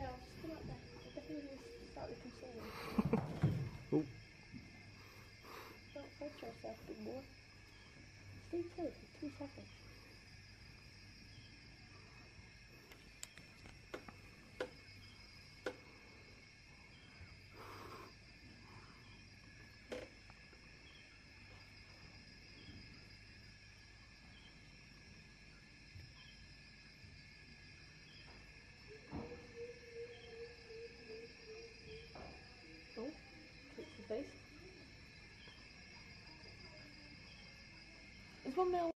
Kyle, sit up there. I think you started consoling. Oh. Don't hurt yourself, big boy. Stay put for 2 seconds. Oh, touch your face. Is 1 mil